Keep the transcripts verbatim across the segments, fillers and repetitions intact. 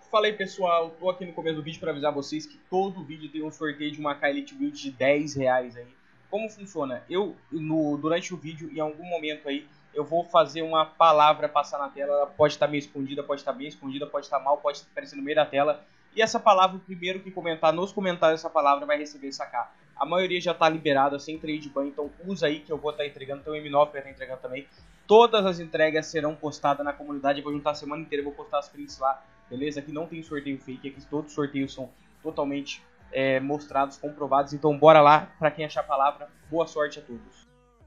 Fala aí pessoal, tô aqui no começo do vídeo para avisar vocês que todo vídeo tem um sorteio de uma K Elite Build de dez reais aí. Como funciona? Eu, no, durante o vídeo, em algum momento aí, eu vou fazer uma palavra passar na tela. Ela pode estar meio escondida, pode estar bem escondida, pode estar mal, pode estar aparecendo no meio da tela. E essa palavra, o primeiro que comentar nos comentários essa palavra vai receber essa K. A maioria já está liberada, sem trade ban, então usa aí que eu vou estar entregando. Tem o M nove para estar entregando também. Todas as entregas serão postadas na comunidade. Eu vou juntar a semana inteira, vou postar as prints lá. Beleza? Aqui não tem sorteio fake, aqui todos os sorteios são totalmente é, mostrados, comprovados. Então bora lá, pra quem achar a palavra, boa sorte a todos.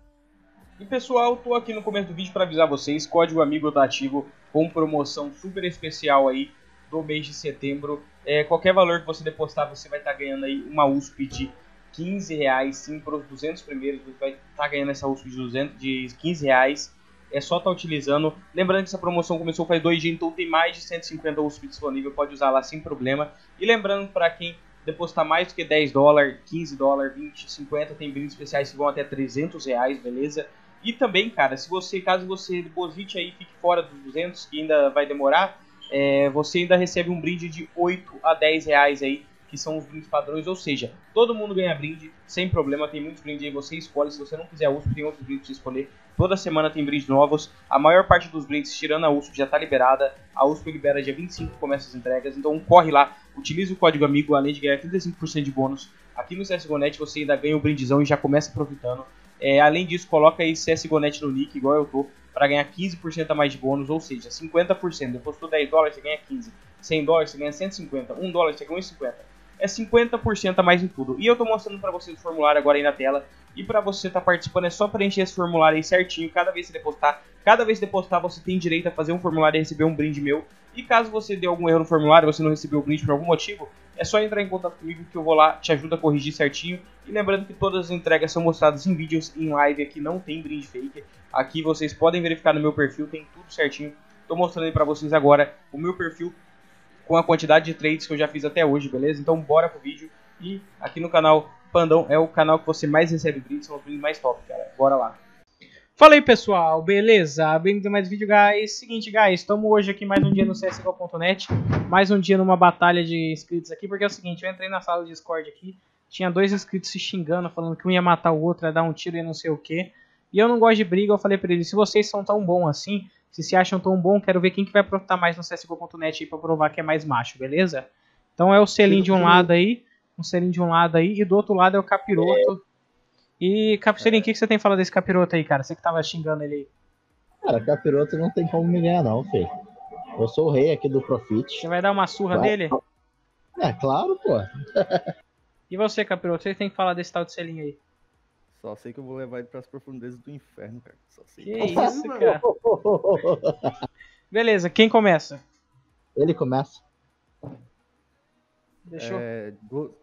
E pessoal, tô aqui no começo do vídeo para avisar vocês, código amigo tá ativo com promoção super especial aí do mês de setembro. É, qualquer valor que você depositar, você vai estar tá ganhando aí uma U S P de quinze reais, sim, para os duzentos primeiros, você vai estar tá ganhando essa U S P de, duzentos, de quinze reais. É só estar tá utilizando. Lembrando que essa promoção começou faz dois dias, então tem mais de cento e cinquenta U S P disponível. Pode usar lá sem problema. E lembrando, para quem depositar mais do que dez dólares, quinze dólares, vinte, cinquenta, tem brindes especiais que vão até trezentos reais, beleza? E também, cara, se você, caso você deposite aí e fique fora dos duzentos, que ainda vai demorar, é, você ainda recebe um brinde de oito a dez reais aí, que são os brindes padrões, ou seja, todo mundo ganha brinde, sem problema, tem muitos brindes aí, você escolhe, se você não quiser a U S P, tem outros brindes pra você escolher, toda semana tem brindes novos, a maior parte dos brindes, tirando a U S P, já tá liberada, a U S P libera dia vinte e cinco, começa as entregas, então corre lá, utilize o código amigo, além de ganhar trinta e cinco por cento de bônus, aqui no C S G O Net você ainda ganha um brindezão e já começa aproveitando, é, além disso, coloca aí C S G O Net no nick, igual eu tô, para ganhar quinze por cento a mais de bônus, ou seja, cinquenta por cento, depositou dez dólares, você ganha quinze, cem dólares, você ganha cento e cinquenta, um dólar, você ganha um e cinquenta. É cinquenta por cento a mais em tudo. E eu tô mostrando para vocês o formulário agora aí na tela. E para você estar tá participando é só preencher esse formulário aí certinho. Cada vez que você depositar, cada vez que depositar você tem direito a fazer um formulário e receber um brinde meu. E caso você dê algum erro no formulário, você não recebeu o brinde por algum motivo, é só entrar em contato comigo que eu vou lá, te ajudo a corrigir certinho. E lembrando que todas as entregas são mostradas em vídeos, em live, aqui não tem brinde fake. Aqui vocês podem verificar no meu perfil, tem tudo certinho. Tô mostrando aí para vocês agora o meu perfil com a quantidade de trades que eu já fiz até hoje, beleza? Então bora pro vídeo. E aqui no canal Pandão é o canal que você mais recebe brindes, são os brindes mais top, cara. Bora lá. Fala aí pessoal, beleza? Bem-vindo a mais vídeo, guys. Seguinte, guys, estamos hoje aqui mais um dia no C S G O ponto net, mais um dia numa batalha de inscritos aqui, porque é o seguinte, eu entrei na sala de Discord aqui, tinha dois inscritos se xingando, falando que um ia matar o outro, ia dar um tiro e não sei o que. E eu não gosto de briga, eu falei pra eles, se vocês são tão bons assim, se se acham tão bom, quero ver quem que vai aproveitar mais no C S G O ponto net aí pra provar que é mais macho, beleza? Então é o selinho de um lado aí, um selinho de um lado aí, e do outro lado é o capiroto. E, Capiroto, o que, que você tem falado desse capiroto aí, cara? Você que tava xingando ele aí. Cara, capiroto não tem como me ganhar não, filho. Eu sou o rei aqui do Profit. Você vai dar uma surra vai. nele? É, claro, pô. E você, capiroto, você tem que falar desse tal de selinho aí? Só sei que eu vou levar ele pras profundezas do inferno, cara. Só sei. Que isso, cara. Beleza, quem começa? Ele começa. Deixa eu... É, do...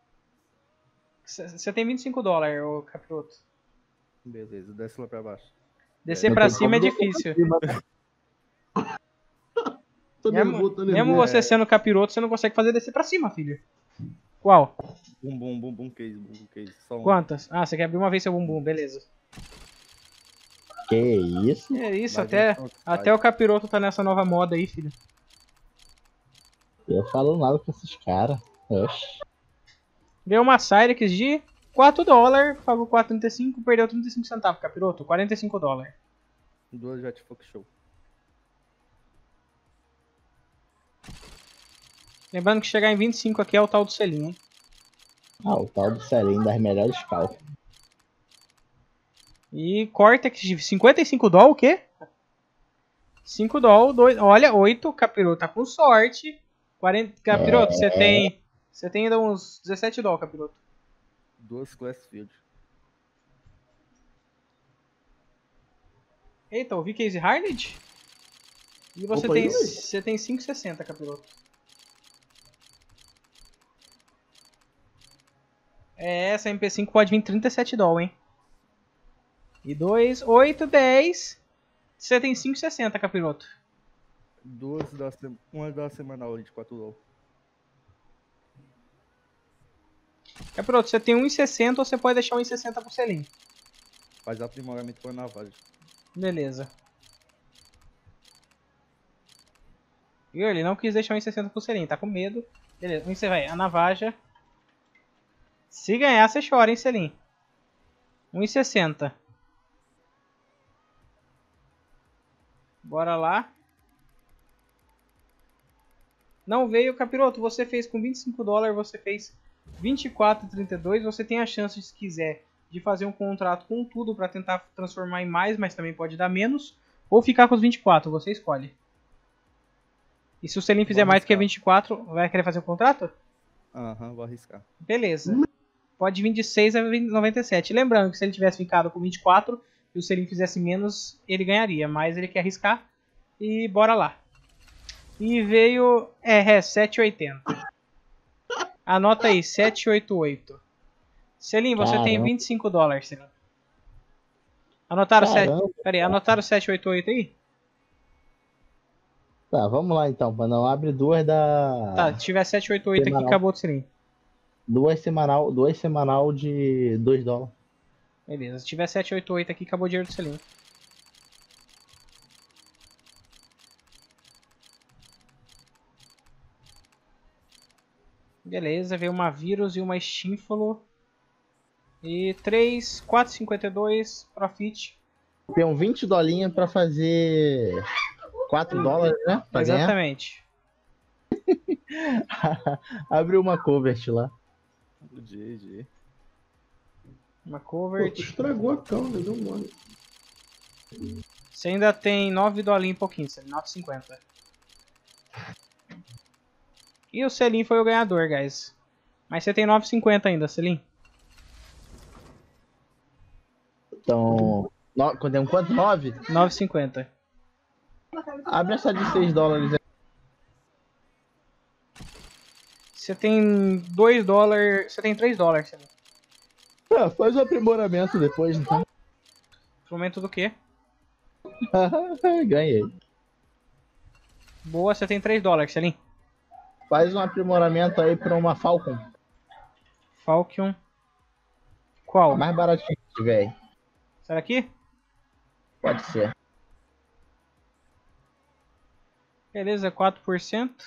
Você tem vinte e cinco dólares, ô capiroto. Beleza, desce lá pra baixo. Descer É, pra cima é difícil. mesmo mesmo você sendo capiroto, você não consegue fazer descer pra cima, filho. Qual? Bumbum, bumbum case, bumbum case. Só um. Quantas? Ah, você quer abrir uma vez seu bumbum, beleza. Que isso? É isso, Mas até, não, até o capiroto tá nessa nova moda aí, filho. Eu falo nada com esses caras. Oxi. Ganhou uma Cyrex de quatro dólares, pagou quatro vírgula trinta e cinco, perdeu trinta e cinco centavos, capiroto, quarenta e cinco dólares. Duas Jet Fox Show. Lembrando que chegar em vinte e cinco aqui é o tal do selinho, hein? Ah, o tal do selinho das melhores cal. E Cortex de cinquenta e cinco dólares, o quê? cinco dólares, dois, olha, oito, capiroto tá com sorte. quarenta, capiroto, você é... tem você tem ainda uns dezessete dólares, capiroto. Duas Class Field. Eita, ouvi Case Harned? E você Opa, tem, aí, você tem cinco e sessenta, capiroto. É, essa M P cinco pode vir trinta e sete dólares, hein? E dois, oito, dez. Você tem cinco e sessenta, capiroto. Duas da sem... Uma da semanal de quatro dólares. Capiroto, você tem um e sessenta ou você pode deixar um e sessenta pro selinho. Faz aprimoramento com a navalha. Beleza. Viu? Ele não quis deixar um e sessenta pro Selim, tá com medo. Beleza, onde você vai? A Navaja. Se ganhar, você chora, hein, Selim? um e sessenta. Bora lá. Não veio, Capiroto. Você fez com vinte e cinco dólares, você fez vinte e quatro e trinta e dois. Você tem a chance, se quiser, de fazer um contrato com tudo para tentar transformar em mais, mas também pode dar menos. Ou ficar com os vinte e quatro, você escolhe. E se o Selim fizer mais do que vinte e quatro, vai querer fazer o contrato? Aham, uhum, vou arriscar. Beleza. Pode vir de seis a noventa e sete. Lembrando que se ele tivesse ficado com vinte e quatro e o Selim fizesse menos, ele ganharia. Mas ele quer arriscar. E bora lá. E veio... É, é sete e oitenta. Anota aí, sete e oitenta e oito. Selim, você Caramba. tem vinte e cinco dólares, Selim. Anotaram, sete... Caramba. Pera aí, anotaram sete e oitenta e oito aí? Tá, vamos lá então, para não abre duas da. Tá, se tiver sete e oitenta e oito aqui, Semanal. acabou o Selim. Duas semanal, duas semanal de dois dólares. Beleza, se tiver sete e oitenta e oito aqui, acabou o dinheiro do Selim. Beleza, veio uma vírus e uma estínfalo. E três, quatro e cinquenta e dois, profit. Tem um vinte dolinhas para fazer quatro dólares, né? Pra Exatamente. ganhar. Abriu uma covert lá. G G. Uma Pô, covert. tu estragou a calma, deu mole. Você ainda tem nove dolinhos e pouquinho, Selim, nove e cinquenta. E o Selim foi o ganhador, guys. Mas você tem nove e cinquenta ainda, Selim. Então. No, tem quanto? nove? nove e cinquenta. Abre essa de seis dólares aí. Você tem dois dólares. Você tem três dólares, Selim. Ah, faz o aprimoramento depois, então. Instrumento do quê? Ganhei. Boa, você tem três dólares, Selim. Faz um aprimoramento aí pra uma Falcon. Falcon. Qual? Mais baratinho que tiver aí. Será aqui? Pode ser. Beleza, quatro por cento.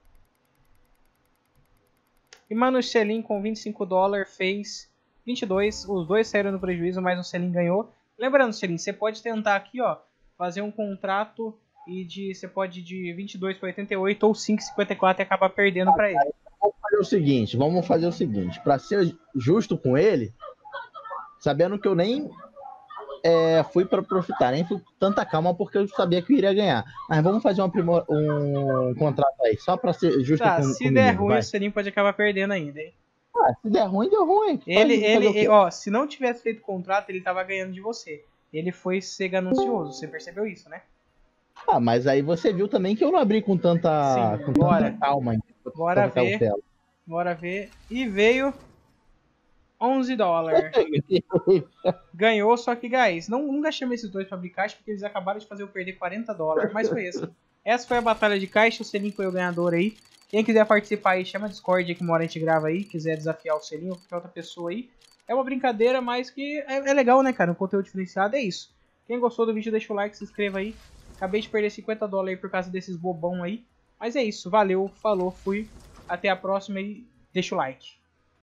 E mano, o Selim com vinte e cinco dólares fez vinte e dois. Os dois saíram no prejuízo, mas o Selim ganhou. Lembrando, Selim, você pode tentar aqui, ó, fazer um contrato e de você pode ir de vinte e dois para oitenta e oito ou cinco e cinquenta e quatro e acabar perdendo para ele. Vamos fazer o seguinte, vamos fazer o seguinte, para ser justo com ele, sabendo que eu nem é, fui para profitar, nem fui com tanta calma porque eu sabia que eu iria ganhar. Mas vamos fazer um, aprimor, um contrato aí, só para ser justo Tá, com, se comigo, der ruim, vai. o Selim pode acabar perdendo ainda, hein? Ah, se der ruim, deu ruim. Ele, Pode fazer ele, o quê? ele, ó, se não tivesse feito contrato, ele tava ganhando de você. Ele foi ser ganancioso, você percebeu isso, né? Ah, mas aí você viu também que eu não abri com tanta, Sim, com bora. tanta calma. Com Bora tanta ver. cautela. Bora ver. E veio onze dólares. Ganhou, só que, guys, não, nunca chamei esses dois pra abrir caixa porque eles acabaram de fazer eu perder quarenta dólares. Mas foi isso. Essa foi a batalha de caixa. O Selim foi o ganhador aí. Quem quiser participar aí, chama a Discord aí que uma hora a gente grava aí. Quiser desafiar o Selim ou qualquer outra pessoa aí. É uma brincadeira, mas que é, é legal, né, cara? Um conteúdo diferenciado é isso. Quem gostou do vídeo, deixa o like, se inscreva aí. Acabei de perder cinquenta dólares aí por causa desses bobão aí. Mas é isso, valeu, falou, fui. Até a próxima e deixa o like.